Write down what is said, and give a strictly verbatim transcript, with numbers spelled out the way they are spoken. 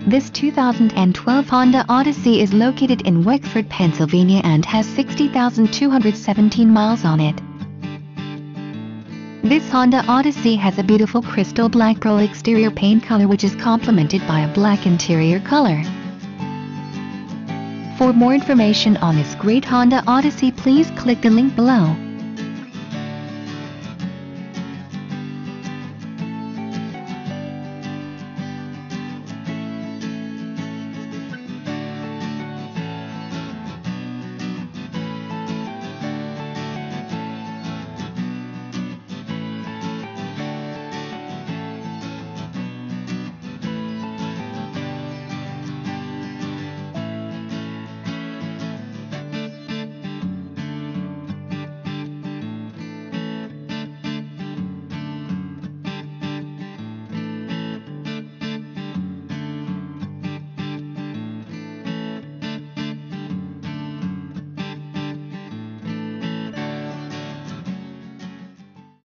This two thousand twelve Honda Odyssey is located in Wexford, Pennsylvania and has sixty thousand two hundred seventeen miles on it. This Honda Odyssey has a beautiful crystal black pearl exterior paint color which is complemented by a black interior color. For more information on this great Honda Odyssey, please click the link below.